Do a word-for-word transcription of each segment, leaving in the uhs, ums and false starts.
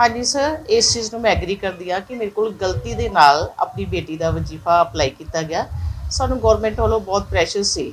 हाँ जी सर, इस चीज़ में मैं एग्री करती हाँ कि मेरे को गलती के नाल अपनी बेटी का वजीफा अप्लाई किया गया। सानू गौरमेंट वालों बहुत प्रैशर सी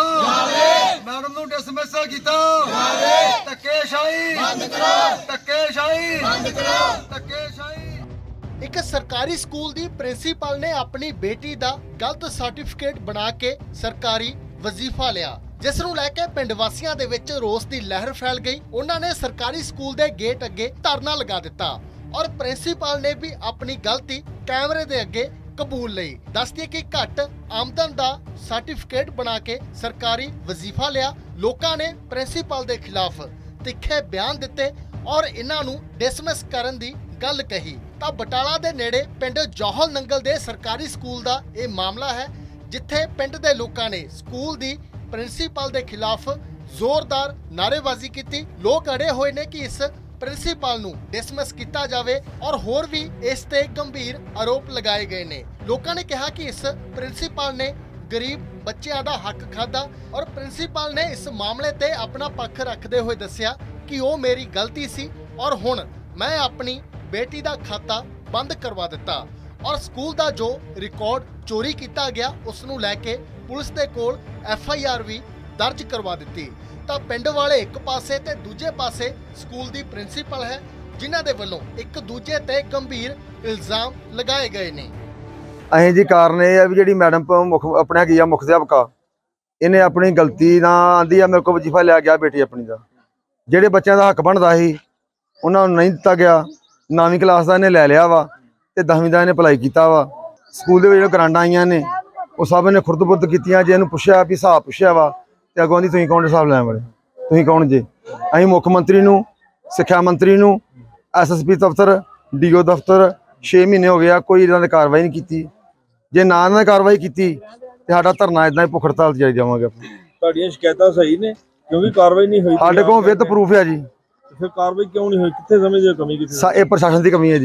मैडम नूं डिसमिस कीता जावे, धक्केशाही बंद करो, धक्केशाही बंद करो, धक्केशाही। एक सरकारी स्कूल दी प्रिंसीपल ने अपनी बेटी दा गलत सर्टिफिकेट बना के सरकारी वजीफा लिया, जिस नूं लैके पिंड वासियां दे विच रोस दी लहर फैल गई। उन्हां ने सरकारी स्कूल दे गेट अगे धरना लगा दिता और प्रिंसीपल ने भी अपनी गलती कैमरे दे अगे कबूल लई। दसदी कि घट आमदन दा सर्टिफिकेट बना के सरकारी वजीफा लिया। लोकां ने प्रिंसीपल दे खिलाफ तिखे बयान दिते और इन्हां नूं डिसमिस करन दी गल कही। तां बटाला दे नेड़े पिंड जौहल नंगल दे सरकारी स्कूल दा ये मामला है, जिथे पिंड दे लोकां ने स्कूल दी प्रिंसीपल दे खिलाफ जोरदार नारेबाजी की। लोग अड़े हुए ने कि इस प्रिंसीपल नूं डिसमिस किया जावे और होर भी इस ते गंभीर आरोप लगाए गए ने। लोगों ने कहा कि इस प्रिंसीपल ने गरीब बच्चों का हक खादा और प्रिंसीपल ने इस मामले ते अपना पक्ष रखते हुए दस्सिया कि वो मेरी गलती सी और हुण मैं अपनी बेटी का खाता बंद करवा दिता और स्कूल का जो रिकॉर्ड चोरी किया गया उसनूं लैके पुलिस दे कोल एफ आई आर भी दर्ज करवा दी। तो पिंड वाले एक पासे ते दूजे पासे स्कूल दी प्रिंसीपल है, जिन्हां दे वल्लों एक दूजे ते गंभीर इल्जाम लगाए गए ने। असीं जी कारण ये है भी जिहड़ी मैडम मुख अपने की मुख अध्यापका इन्हें अपनी गलती ना आंदी है मेरे को वजीफा लिया गया बेटी अपनी का, जिहड़े बच्चों का हक बनता ही उन्होंने नहीं दिता गया। नवीं क्लास का इन्हें लै लिया वा ते दसवीं का इन्हें अप्लाई किया वा। स्कूल के जो ग्रांटा आईयां ने वो सब इन्हें खुरद बुरद की। जे इन्हूं पुछया भी हिसाब पुछया वा तो अगों दी तुसीं कौन हिसाब लैण वाले, तुसीं कौन जे। असीं मुख मंत्री नूं, सिक्ख्या मंत्री नूं, एस एस पी दफ्तर, डी ओ दफ्तर छे महीने हो गया कोई इन्हां ने कार्रवाई नहीं की। जे ना इन्हां ने कार्रवाई की तो साडा धरना इदां ही भुख हड़ताल जारी जावांगे। तुहाडीआं शिकायतां सही ने क्योंकि कार्रवाई नहीं हुई। साडे कोल विद प्रूफ है जी। फिर कार्रवाई क्यों नहीं हुई, कित्थे समझदे कमी कित्थे? ये प्रशासन की कमी है जी।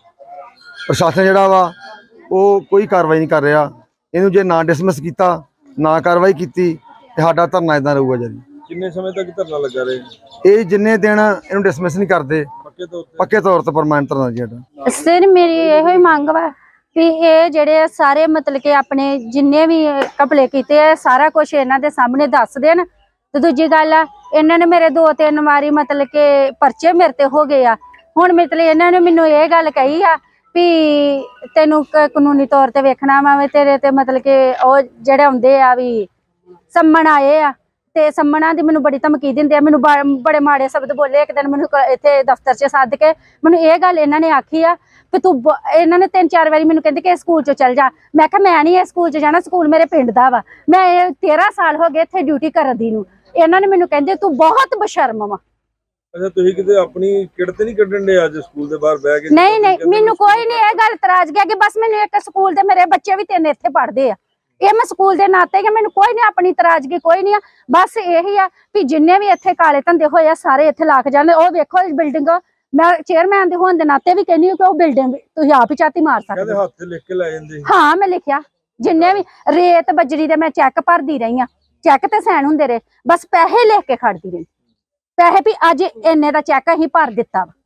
प्रशासन जिहड़ा वा वो कोई कार्रवाई नहीं कर रहा। इनू जे ना डिसमिस किया ना कार्रवाई की तो साडा धरना इदां रहूगा जी। किन्ने समय तक धरना लगा रहे? ये जिन्ने दिन इनू डिसमिस नहीं करते पक्के तौर पर परमानेंट धरना जी। सर मेरी यही मंग वा भी ये जेडे सारे मतलब कि अपने जिन्ने भी घपले किए सारा कुछ इन्हां दे सामने दस देन। तो दूजी गल आ इन्होंने मेरे दो तीन वारी मतलब के परचे मेरे ते हो गए आ। हुण मतलब इन्होंने मैनू ये गल कही आ भी तेनू कानूनी तौर ते वेखना वा, तेरे ते मतलब के ओ जेड़े आउंदे आ भी सम्मन आए आ ते सम्मना दी मैनू बड़ी धमकी दिंदे आ। मैनू बड़े माड़े शब्द बोले। एक दिन मैनू इत्थे दफ्तर च सद के मैनू ये गल इन्हां ने आखी आ कि तू इन्हां ने तीन चार बारी मैनू कहंदे कि स्कूल च चल जा। मैं कहा मैं नहीं स्कूल च जाना, स्कूल मेरे पिंड दा वा, मैं तेरह साल हो गए इत्थे ड्यूटी करन दी नूं। इन्हां ने मैनू कहंदे तू बहुत बशर्म वा। अच्छा तुसीं किते अपनी किट ते नहीं कड्डण दे अज स्कूल दे बाहर बैठ के? नहीं नहीं मैनू कोई नहीं ये गल तराज गया कि बस मैनू एक स्कूल दे मेरे बच्चे भी तीन इत्थे पढ़दे आ, ये मैं स्कूल के नाते कि मैंने कोई नहीं अपनी तराजगी कोई नहीं। बस यही आ भी जिन्ने भी इत्थे काले धंधे होए सारे इत्थे ला के जाने। ओ वेखो बिल्डिंग मैं चेयरमैन दे होने दे नाते भी कहनी कि वो बिल्डिंग तुसीं आप ही झाती मार सकदे। हत्थ ते लिख के लै जांदे? हाँ मैं लिखिया जिन्ने भी रेत बजरी दे मैं चैक भरदी रही हाँ, चैक ते सैन हुंदे रहे, बस पैसे लिख के खड़दी रही। पैसे भी अज इन्ने दा चैक असीं भर दिता वा।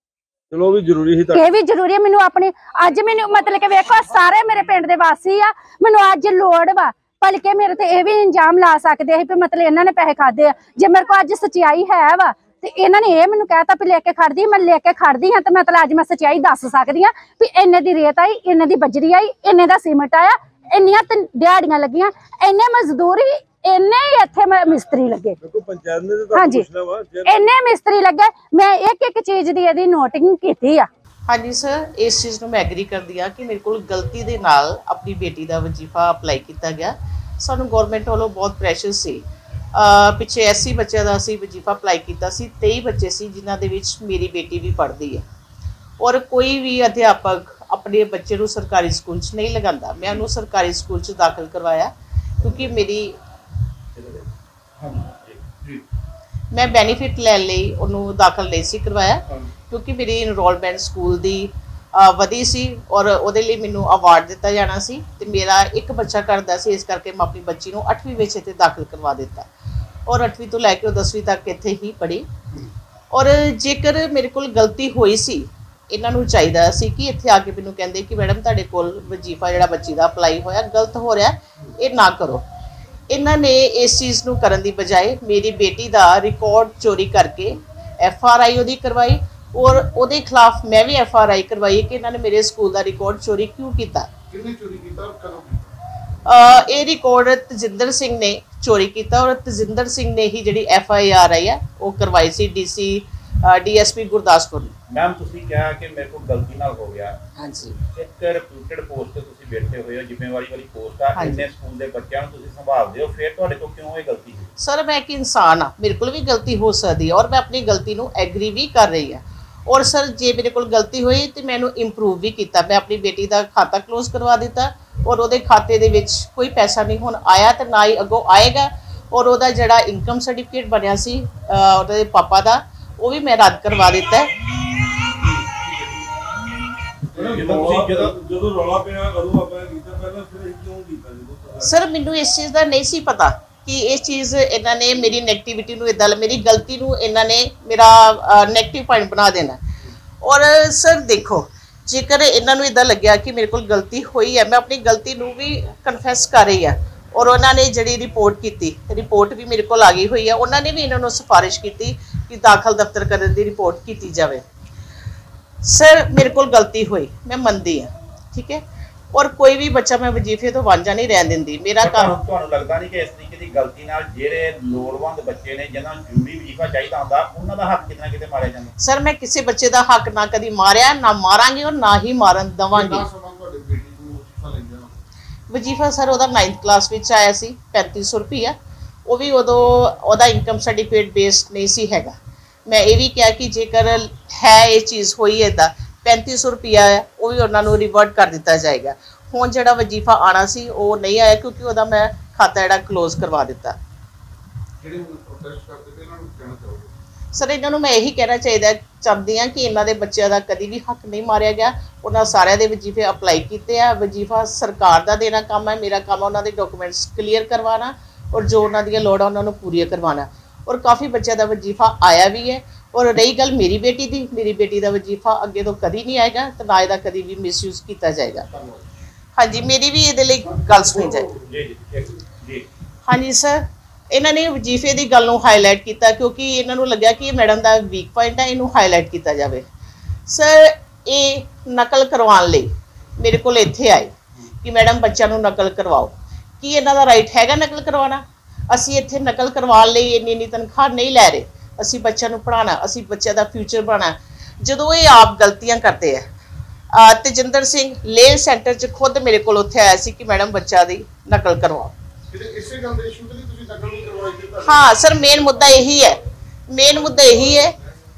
चलो भी जरूरी ही ये भी जरूरी है। मैनू अपनी अज मैनू मतलब कि वेखो सारे मेरे पिंड दे वासी आ, मैनू अज लोड़ वा भलके मेरे ते ये भी इंजाम ला सकते हैं भी मतलब इन्हां ने पैसे खादे आ। जे मेरे को अज सच्चाई है वा ते इन्हां ने ये मैनू कहता भी लेके खड़दी, मैं लेके खड़दी हाँ तो मतलब अज मैं सच्चाई दस सकदी हाँ भी इन्ने दी रेत आई, इन्ने दी बजरी आई, इन्ने दा सीमेंट आया, इन्नियां दिहाड़ियां लगियां, इन्ने मजदूरी, इन्ने ही इत्थे मिस्त्री लगे। हाँ जी इन्ने मिस्त्री लगे। मैं एक एक चीज दी इहदी नोटिंग कीती आ। हाँ जी सर, इस चीज़ में मैं एग्री करती हाँ कि मेरे को गलती के नाल अपनी बेटी का वजीफा अप्लाई किया गया। सानू गौरमेंट वालों बहुत प्रैशर सी। पिछे अस्सी बच्चों का असी वजीफा अप्लाई किया, तेई बच्चे सी जिन्हां दे विच मेरी बेटी भी पढ़ती है और कोई भी अध्यापक अपने बच्चे को सरकारी स्कूल च नहीं लगाता। मैं उन्होंने सरकारी स्कूल च दाखिल करवाया क्योंकि मेरी मैं बेनीफिट लैण लई उन्होंने दाखिल नहीं सी करवाया क्योंकि मेरी इनरोलमेंट स्कूल की वधी सी और उहदे लई मैनूं अवार्ड दिता जाना सी ते मेरा एक बच्चा करदा सी, इस करके मैं अपनी बच्ची नूं अठवीं विच इत्थे दाखिल करवा दिता और अठवीं तो लैके दसवीं तक इत्थे ही पढ़ी। और जेकर मेरे कोल गलती हुई सी ਇਹਨਾਂ ਨੂੰ ਚਾਹੀਦਾ ਸੀ ਕਿ ਇੱਥੇ ਆ ਕੇ ਮੈਨੂੰ ਕਹਿੰਦੇ ਕਿ ਮੈਡਮ ਤੁਹਾਡੇ ਕੋਲ ਵਜ਼ੀਫਾ ਜਿਹੜਾ ਬੱਚੀ ਦਾ ਅਪਲਾਈ ਹੋਇਆ ਗਲਤ ਹੋ ਰਿਹਾ, ਇਹ ਨਾ ਕਰੋ। ਇਹਨਾਂ ਨੇ ਇਸ ਚੀਜ਼ ਨੂੰ ਕਰਨ ਦੀ ਬਜਾਏ ਮੇਰੀ ਬੇਟੀ ਦਾ ਰਿਕਾਰਡ ਚੋਰੀ ਕਰਕੇ ਐਫ ਆਰ ਆਈ ਉਹਦੀ ਕਰਵਾਈ, ਔਰ ਉਹਦੇ ਖਿਲਾਫ ਮੈਂ ਵੀ ਐਫ ਆਰ ਆਈ ਕਰਵਾਈ ਕਿ ਇਹਨਾਂ ਨੇ ਮੇਰੇ ਸਕੂਲ ਦਾ ਰਿਕਾਰਡ ਚੋਰੀ ਕਿਉਂ ਕੀਤਾ। ਕਿੰਨੇ ਚੋਰੀ ਕੀਤਾ ਔਰ ਕਦੋਂ ਕੀਤਾ? ਇਹ ਰਿਕਾਰਡ ਤਜਿੰਦਰ ਸਿੰਘ ਨੇ ਚੋਰੀ ਕੀਤਾ, ਔਰ ਤਜਿੰਦਰ ਸਿੰਘ ਨੇ ਹੀ ਜਿਹੜੀ ਐਫ ਆਈ ਆਰ ਆਈ ਆ ਉਹ ਕਰਵਾਈ ਸੀ D C D S P Gurdaspur. Ma'am ਤੁਸੀਂ ਕਿਹਾ ਕਿ ਮੇਰੇ ਕੋਲ ਗਲਤੀ ਨਾਲ ਹੋ ਗਿਆ। ਹਾਂਜੀ, ਇੱਕ ਰਿਪਿਊਟਡ ਪੋਸਟ ਤੇ ਤੁਸੀਂ ਬੈਠੇ ਹੋਏ ਹੋ, ਜ਼ਿੰਮੇਵਾਰੀ ਵਾਲੀ ਪੋਸਟ ਆ, ਇੰਨੇ ਸਕੂਲ ਦੇ ਬੱਚਿਆਂ ਨੂੰ ਤੁਸੀਂ ਸੰਭਾਲਦੇ ਹੋ, ਫਿਰ ਤੁਹਾਡੇ ਕੋਲ ਕਿਉਂ ਇਹ ਗਲਤੀ ਹੋਈ? ਸਰ ਮੈਂ ਇੱਕ ਇਨਸਾਨ ਆ, ਮੇਰੇ ਕੋਲ ਵੀ ਗਲਤੀ ਹੋ ਸਕਦੀ ਹੈ, ਔਰ ਮੈਂ ਆਪਣੀ ਗਲਤੀ ਨੂੰ ਐਗਰੀ ਵੀ ਕਰ ਰਹੀ ਹਾਂ। ਔਰ ਸਰ ਜੇ ਮੇਰੇ ਕੋਲ ਗਲਤੀ ਹੋਈ ਤੇ ਮੈਨੂੰ ਇੰਪਰੂਵ ਵੀ ਕੀਤਾ। ਮੈਂ ਆਪਣੀ ਬੇਟੀ ਦਾ ਖਾਤਾ ਕਲੋਜ਼ ਕਰਵਾ ਦਿੱਤਾ, ਔਰ ਉਹਦੇ ਖਾਤੇ ਦੇ ਵਿੱਚ ਕੋਈ ਪੈਸਾ ਨਹੀਂ ਹੁਣ ਆਇਆ ਤੇ ਨਾ ਹੀ ਅੱਗੋਂ ਆਏਗਾ। ਔਰ ਉਹਦਾ ਜਿਹੜਾ ਇਨਕਮ ਸਰਟੀਫਿਕੇਟ ਬਣਿਆ ਸੀ ਉਹਦੇ ਪਾਪਾ ਦਾ, ਉਹ ਵੀ ਮੈਂ ਰੱਦ ਕਰਵਾ ਦਿੱਤਾ ਹੈ। ਜਦੋਂ ਤੁਸੀਂ ਜਦੋਂ ਜਦੋਂ ਰੌਲਾ ਪਿਆ ਉਦੋਂ ਆਪਾਂ ਕੀਤਾ, ਪਹਿਲਾਂ ਫਿਰ ਇਹ ਕਿਉਂ ਕੀਤਾ? ਜਦੋਂ ਸਰ ਮੈਨੂੰ ਇਸ ਚੀਜ਼ ਦਾ ਨਹੀਂ ਸੀ ਪਤਾ ਕਿ ਇਹ ਚੀਜ਼ ਇਹਨਾਂ ਨੇ ਮੇਰੀ ਨੈਗੇਟਿਵਿਟੀ ਨੂੰ ਇਦਾਂ, ਮੇਰੀ ਗਲਤੀ ਨੂੰ ਇਹਨਾਂ ਨੇ ਮੇਰਾ ਨੈਗੇਟਿਵ ਪੁਆਇੰਟ ਬਣਾ ਦੇਣਾ। ਔਰ ਸਰ ਦੇਖੋ, ਜੇਕਰ ਇਹਨਾਂ ਨੂੰ ਇਦਾਂ ਲੱਗਿਆ ਕਿ ਮੇਰੇ ਕੋਲ ਗਲਤੀ ਹੋਈ ਹੈ, ਮੈਂ ਆਪਣੀ ਗਲਤੀ ਨੂੰ ਵੀ ਕਨਫੈਸ ਕਰ ਰਹੀ ਹਾਂ। ਔਰ ਉਹਨਾਂ ਨੇ ਜਿਹੜੀ ਰਿਪੋਰਟ ਕੀਤੀ, ਰਿਪੋਰਟ ਵੀ ਮੇਰੇ ਕੋਲ ਆ ਗਈ ਹੋਈ ਹੈ। ਉਹਨਾਂ ਨੇ ਵੀ ਇਹਨਾਂ ਨੂੰ ਸਿਫਾਰਿਸ਼ ਕੀਤੀ ਕਿ ਦਾਖਲ ਦਫ਼ਤਰ ਕਰਨ ਦੀ ਰਿਪੋਰਟ ਕੀਤੀ ਜਾਵੇ। ਸਰ ਮੇਰੇ ਕੋਲ ਗਲਤੀ ਹੋਈ, ਮੈਂ ਮੰਨਦੀ ਹਾਂ, ਠੀਕ ਹੈ। ਔਰ ਕੋਈ ਵੀ ਬੱਚਾ ਮੈਂ ਵਜ਼ੀਫੇ ਤੋਂ ਵਾਂਝਾ ਨਹੀਂ ਰਹਿਣ ਦਿੰਦੀ। ਮੇਰਾ ਕੰਮ ਤੁਹਾਨੂੰ ਲੱਗਦਾ ਨਹੀਂ ਕਿ ਇਸ ਤਰੀਕੇ ਦੀ ਗਲਤੀ ਨਾਲ ਜਿਹੜੇ ਲੋੜਵੰਦ ਬੱਚੇ ਨੇ ਜਿਹਨਾਂ ਨੂੰ ਜ਼ਰੂਰੀ ਵਜ਼ੀਫਾ ਚਾਹੀਦਾ ਹੁੰਦਾ, ਉਹਨਾਂ ਦਾ ਹੱਕ ਕਿਤੇ ਨਾ ਕਿਤੇ ਮਾਰਿਆ ਜਾਂਦਾ? ਸਰ ਮੈਂ ਕਿਸੇ ਬੱਚੇ ਦਾ ਹੱਕ ਨਾ ਕਦੀ ਮਾਰਿਆ, ਨਾ ਮਾਰਾਂਗੀ, ਔਰ ਨਾ ਹੀ ਮਾਰਨ ਦਵਾਂਗੀ। ਵਜ਼ੀਫਾ ਸਰ ਉਹਦਾ ਨਾਈਨਥ ਕਲਾਸ ਵਿੱਚ ਆਇਆ ਸੀ, ਪੈਂਤੀ ਸੌ ਰੁਪਈਆ। ਉਹ ਵੀ ਉਦੋਂ ਉਹਦਾ ਇਨਕਮ ਸਰਟੀਫਿਕੇਟ ਬੇਸਡ ਨਹੀਂ ਸੀ ਹੈਗਾ। ਮੈਂ ਇਹ ਵੀ ਕਿਹਾ ਕਿ ਜੇਕਰ ਹੈ ਇਹ ਚੀਜ਼ ਹੋਈ ਇੱਦਾਂ, ਪੈਂਤੀ ਸੌ ਰੁਪਈਆ ਉਹ ਵੀ ਉਹਨਾਂ ਨੂੰ ਰਿਵਰਟ ਕਰ ਦਿੱਤਾ ਜਾਏਗਾ। ਹੁਣ ਜਿਹੜਾ ਵਜ਼ੀਫਾ ਆਉਣਾ ਸੀ ਉਹ ਨਹੀਂ ਆਇਆ, ਕਿਉਂਕਿ ਉਹਦਾ ਮੈਂ ਖਾਤਾ ਜਿਹੜਾ ਕਲੋਜ਼ ਕਰਵਾ ਦਿੱਤਾ। ਸਰ ਇਹਨਾਂ ਨੂੰ ਮੈਂ ਇਹੀ ਕਹਿਣਾ ਚਾਹੀਦਾ ਚਾਹੁੰਦੀ ਹਾਂ ਕਿ ਇਹਨਾਂ ਦੇ ਬੱਚਿਆਂ ਦਾ ਕਦੀ ਵੀ ਹੱਕ ਨਹੀਂ ਮਾਰਿਆ ਗਿਆ। ਉਹਨਾਂ ਸਾਰਿਆਂ ਦੇ ਵਜ਼ੀਫੇ ਅਪਲਾਈ ਕੀਤੇ ਆ। ਵਜ਼ੀਫਾ ਸਰਕਾਰ ਦਾ ਦੇਣਾ ਕੰਮ ਹੈ, ਮੇਰਾ ਕੰਮ ਉਹਨਾਂ ਦੇ ਡਾਕੂਮੈਂਟਸ ਕਲੀਅਰ ਕਰਵਾਉਣਾ, ਔਰ ਜੋ ਉਹਨਾਂ ਦੀਆਂ ਲੋੜਾਂ ਉਹਨਾਂ ਨੂੰ ਪੂਰੀਆਂ ਕਰਵਾਉਣਾ। ਔਰ ਕਾਫੀ ਬੱਚਿਆਂ ਦਾ ਵਜ਼ੀਫਾ ਆਇਆ ਵੀ ਹੈ। ਔਰ ਰਹੀ ਗੱਲ ਮੇਰੀ ਬੇਟੀ ਦੀ, ਮੇਰੀ ਬੇਟੀ ਦਾ ਵਜ਼ੀਫਾ ਅੱਗੇ ਤੋਂ ਕਦੀ ਨਹੀਂ ਆਏਗਾ ਤੇ ਨਾ ਇਹਦਾ ਕਦੀ ਵੀ ਮਿਸਯੂਜ਼ ਕੀਤਾ ਜਾਏਗਾ। ਹਾਂਜੀ, ਮੇਰੀ ਵੀ ਇਹਦੇ ਲਈ ਗੱਲ ਸੁਣੀ ਜਾਏ। ਜੀ ਜੀ ਹਾਂਜੀ ਸਰ, ਇਹਨਾਂ ਨੇ ਵਜ਼ੀਫੇ ਦੀ ਗੱਲ ਨੂੰ ਹਾਈਲਾਈਟ ਕੀਤਾ ਕਿਉਂਕਿ ਇਹਨਾਂ ਨੂੰ ਲੱਗਿਆ ਕਿ ਇਹ ਮੈਡਮ ਦਾ ਵੀਕ ਪੁਆਇੰਟ ਹੈ, ਇਹਨੂੰ ਹਾਈਲਾਈਟ ਕੀਤਾ ਜਾਵੇ। ਸਰ ਇਹ ਨਕਲ ਕਰਵਾਉਣ ਲਈ ਮੇਰੇ ਕੋਲ ਇੱਥੇ ਆਏ ਕਿ ਮੈਡਮ ਬੱਚਿਆਂ ਨੂੰ ਨਕਲ ਕਰਵਾਓ। ਕੀ ਇਹਨਾਂ ਦਾ ਰਾਈਟ ਹੈਗਾ ਨਕਲ ਕਰਵਾਉਣਾ? ਅਸੀਂ ਇੱਥੇ ਨਕਲ ਕਰਵਾਉਣ ਲਈ ਇੰਨੀ ਇੰਨੀ ਤਨਖਾਹ ਨਹੀਂ ਲੈ ਰਹੇ। ਅਸੀਂ ਬੱਚਿਆਂ ਨੂੰ ਪੜ੍ਹਾਉਣਾ, ਅਸੀਂ ਬੱਚਿਆਂ ਦਾ ਫਿਊਚਰ ਬਣਾਉਣਾ। ਜਦੋਂ ਇਹ ਆਪ ਗਲਤੀਆਂ ਕਰਦੇ ਆ, ਤਜਿੰਦਰ ਸਿੰਘ ਲੇਹ ਸੈਂਟਰ 'ਚ ਖੁਦ ਮੇਰੇ ਕੋਲ ਉੱਥੇ ਆਇਆ ਸੀ ਕਿ ਮੈਡਮ ਬੱਚਾ ਦੀ ਨਕਲ ਕਰਵਾਓ। ਇਸੇ ਗੱਲ ਦੇ ਇਸ਼ੂ ਤੇ ਤੁਸੀਂ ਨਕਲ ਨਹੀਂ ਕਰਵਾਈ? ਹਾਂ ਸਰ, ਮੇਨ ਮੁੱਦਾ ਇਹੀ ਹੈ, ਮੇਨ ਮੁੱਦਾ ਇਹੀ ਹੈ,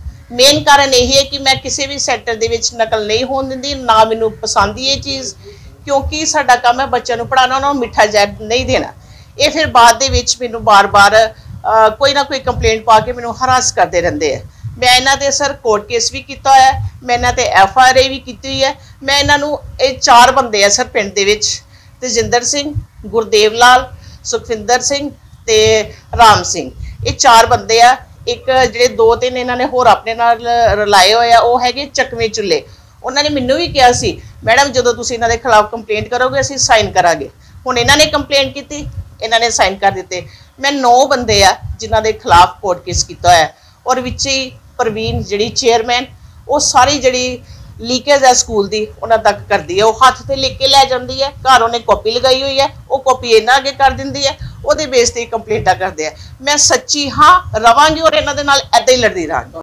ਮੇਨ ਕਾਰਨ ਇਹੀ ਹੈ ਕਿ ਮੈਂ ਕਿਸੇ ਵੀ ਸੈਂਟਰ ਦੇ ਵਿੱਚ ਨਕਲ ਨਹੀਂ ਹੋਣ ਦਿੰਦੀ। ਨਾ ਮੈਨੂੰ ਪਸੰਦ ਹੀ ਇਹ ਚੀਜ਼, ਕਿਉਂਕਿ ਸਾਡਾ ਕੰਮ ਹੈ ਬੱਚਿਆਂ ਨੂੰ ਪੜ੍ਹਾਉਣਾ, ਉਹਨਾਂ ਨੂੰ ਮਿੱਠਾ ਜ਼ਹਿਰ ਨਹੀਂ ਦੇਣਾ। ਇਹ ਫਿਰ ਬਾਅਦ ਦੇ ਵਿੱਚ ਮੈਨੂੰ ਬਾਰ-ਬਾਰ ਕੋਈ ਨਾ ਕੋਈ ਕੰਪਲੇਂਟ ਪਾ ਕੇ ਮੈਨੂੰ ਹਰਾਸ ਕਰਦੇ ਰਹਿੰਦੇ ਆ। ਮੈਂ ਇਹਨਾਂ ਤੇ ਸਰ ਕੋਰਟ ਕੇਸ ਵੀ ਕੀਤਾ ਹੋਇਆ, ਮੈਂ ਇਹਨਾਂ ਤੇ ਐਫ ਆਈ ਆਰ ਵੀ ਕੀਤੀ ਹੋਈ ਹੈ। ਮੈਂ ਇਹਨਾਂ ਨੂੰ, ਇਹ ਚਾਰ ਬੰਦੇ ਆ ਸਰ ਪਿੰਡ ਦੇ ਵਿੱਚ, ਤਜਿੰਦਰ ਸਿੰਘ, ਗੁਰਦੇਵ ਲਾਲ, ਸੁਖਵਿੰਦਰ ਸਿੰਘ ਤੇ ਰਾਮ ਸਿੰਘ, ਇਹ ਚਾਰ ਬੰਦੇ ਆ। ਇੱਕ ਜਿਹੜੇ ਦੋ ਤਿੰਨ ਇਹਨਾਂ ਨੇ ਹੋਰ ਆਪਣੇ ਨਾਲ ਰਲਾਏ ਹੋਏ ਆ, ਉਹ ਹੈਗੇ ਚੱਕਵੇਂ ਚੁੱਲੇ। ਉਹਨਾਂ ਨੇ ਮੈਨੂੰ ਵੀ ਕਿਹਾ ਸੀ ਮੈਡਮ ਜਦੋਂ ਤੁਸੀਂ ਇਹਨਾਂ ਦੇ ਖਿਲਾਫ ਕੰਪਲੇਂਟ ਕਰੋਗੇ ਅਸੀਂ ਸਾਈਨ ਕਰਾਂਗੇ। ਹੁਣ ਇਹਨਾਂ ਨੇ ਕੰਪਲੇਂਟ ਕੀਤੀ, ਇਹਨਾਂ ਨੇ ਸਾਈਨ ਕਰ ਦਿੱਤੇ। ਮੈਂ ਨੌ ਬੰਦੇ ਆ ਜਿਨ੍ਹਾਂ ਦੇ ਖਿਲਾਫ ਕੋਰਟ ਕੇਸ ਕੀਤਾ ਹੋਇਆ। ਔਰ ਵਿੱਚ ਹੀ ਪ੍ਰਵੀਨ ਜਿਹੜੀ ਚੇਅਰਮੈਨ, ਉਹ ਸਾਰੀ ਜਿਹੜੀ ਲੀਕੇਜ ਹੈ ਸਕੂਲ ਦੀ ਉਹਨਾਂ ਤੱਕ ਕਰਦੀ ਹੈ। ਉਹ ਹੱਥ ਤੇ ਲਿਖ ਕੇ ਲੈ ਜਾਂਦੀ ਹੈ, ਘਰ ਉਹਨੇ ਕਾਪੀ ਲਗਾਈ ਹੋਈ ਹੈ, ਉਹ ਕਾਪੀ ਇਹਨਾਂ ਅੱਗੇ ਕਰ ਦਿੰਦੀ ਹੈ, ਉਹਦੇ ਬੇਸ ਤੇ ਕੰਪਲੇਂਟਾਂ ਕਰਦੇ ਆ। ਮੈਂ ਸੱਚੀ ਹਾਂ ਰਵਾਂਗੀ ਔਰ ਇਹਨਾਂ ਦੇ ਨਾਲ ਏਦਾਂ ਹੀ ਲੜਦੀ ਰਹਾਂਗੀ।